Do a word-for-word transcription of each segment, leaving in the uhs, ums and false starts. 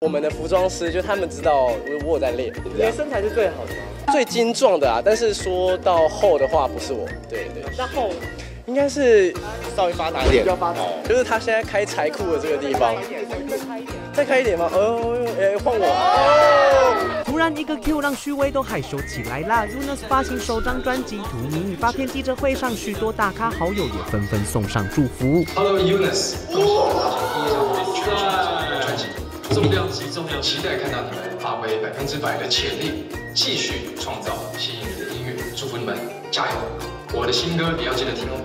我们的服装师就他们知道我有在练， 你的身材是最好的吗？ 最精壮的啊，但是说到厚的话不是我，对对。 那厚应该是稍微发达一点， 比较发达， 就是他现在开柴库的这个地方，再开一点吗？哦，哎，换我。 哦、突然一个 Q 让许巍都害羞起来啦。U N U S 发行首张专辑《图迷》，发片记者会上，许多大咖好友也纷纷送上祝福。 Hello U N U S， 恭喜我们第一张全新专辑，重量级重量，期待看到你们发挥百分之百的潜力，继续创造吸引你的音乐，祝福你们加油！我的新歌也要记得听哦。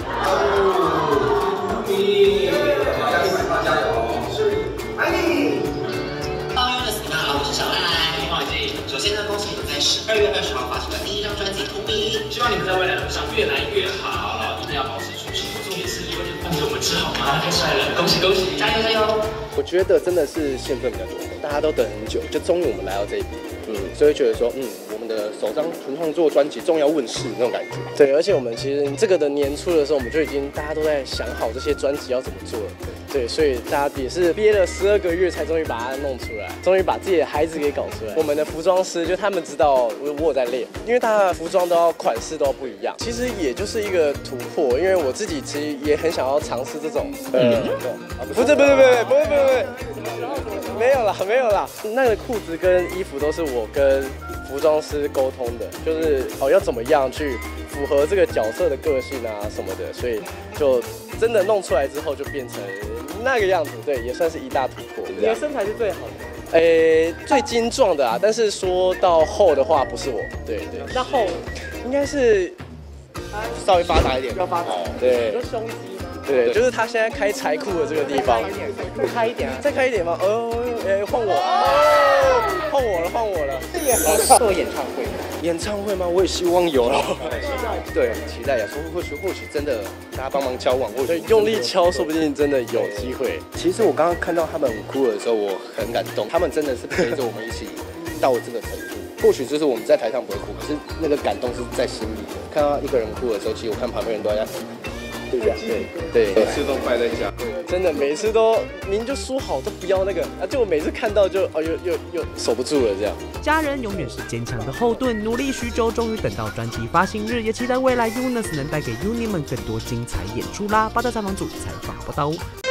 你，加油，加油！爱你。 Hello U N U S， 你们好，我是小赖。黄伟晋，首先呢，恭喜你们在十二月二十号发行的第一张专辑《图迷》，希望你们在未来路上越来越好，然后一定要保持初心。重点是有点饭给我们吃好吗？太帅了，恭喜恭喜，加油加油！ 我觉得真的是兴奋比较多，大家都等很久，就终于我们来到这一步，嗯，所以觉得说，嗯，我们的首张纯创作专辑终要问世那种感觉。对，而且我们其实这个的年初的时候，我们就已经大家都在想好这些专辑要怎么做了。对，所以大家也是憋了十二个月才终于把它弄出来，终于把自己的孩子给搞出来。我们的服装师就他们知道我我有在练，因为他的服装都要款式都要不一样，其实也就是一个突破。因为我自己其实也很想要尝试这种，呃，不是不是不是不是不是不是不是，没有啦没有啦，那个裤子跟衣服都是我跟服装师沟通的，就是哦要怎么样去符合这个角色的个性啊什么的，所以就真的弄出来之后就变成那个样子，对，也算是一大突破。 你的身材是最好的吗？ 诶、欸，最精壮的啊，但是说到厚的话不是我，对对。 那厚应该是稍微发达一点， 比较发达， 对。 有胸肌吗？ 对，就是他现在开柴库的这个地方， 再开一点啊， 再开一点吗？哦，哎，换我，哦，换我了，换我了。 做演唱会， 演唱会吗？我也希望有了。对，很期待呀，说或许或许真的大家帮忙敲碗，或许用力敲，说不定真的有机会。其实我刚刚看到他们哭的时候，我很感动，他们真的是陪着我们一起到这个程度。或许就是我们在台上不会哭，可是那个感动是在心里的。看到一个人哭的时候，其实我看旁边人都在哭。对不对？对， 每次都败在家， 真的每次都明就说好都不要那个啊，就我每次看到就哦又又又守不住了这样。 家人永远是坚强的后盾，努力许久，终于等到专辑发行日，也期待未来 U N U S 能带给 U N I 们更多精彩演出啦。八大采访组采访报道。